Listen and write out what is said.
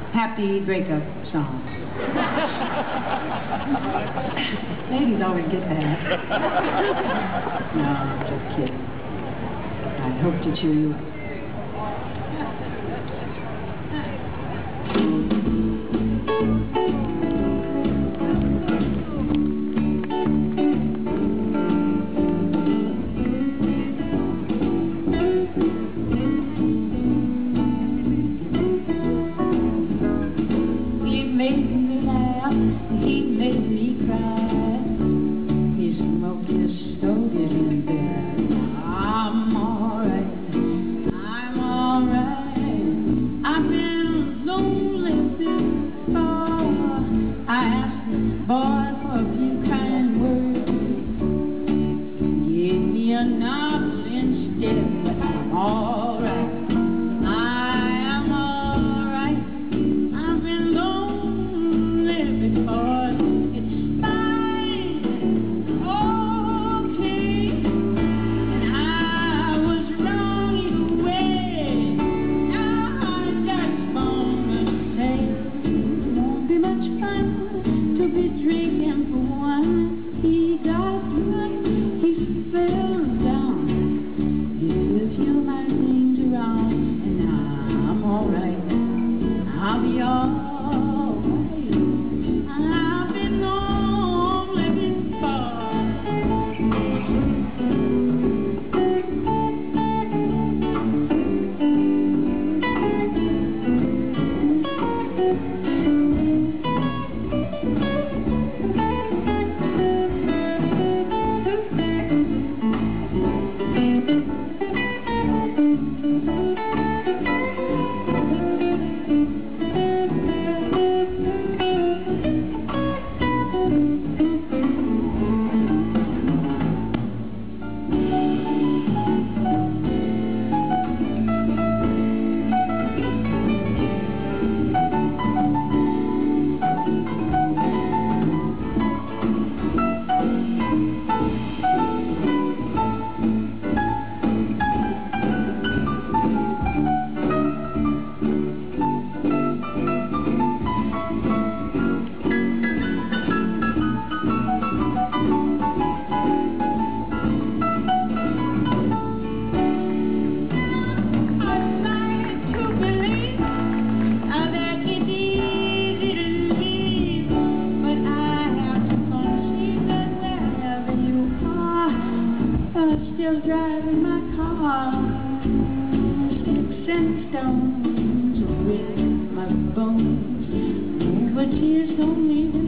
happy breakup songs. Ladies always get that. No, just kidding. I hope to cheer you up. He made me laugh, he made me cry. He smoked his stogies in bed. I'm alright, I'm alright. I've been lonely before. I asked the boy for a few kind words. Gave me a novel instead, but I'm alright. Drinking for one, he got drunk, he fell down. He did a few of my things wrong, and I'm alright. I'll be alright. I've been lonely before. Still driving my car, sticks and stones with my bones, but tears don't leave